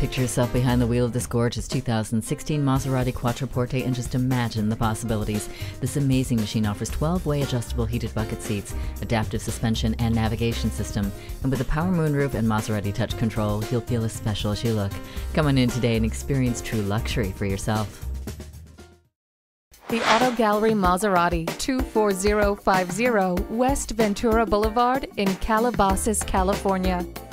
Picture yourself behind the wheel of this gorgeous 2016 Maserati Quattroporte and just imagine the possibilities. This amazing machine offers 12-way adjustable heated bucket seats, adaptive suspension and navigation system, and with a power moonroof and Maserati touch control, you'll feel as special as you look. Come on in today and experience true luxury for yourself. The Auto Gallery Maserati, 24050 West Ventura Boulevard in Calabasas, California.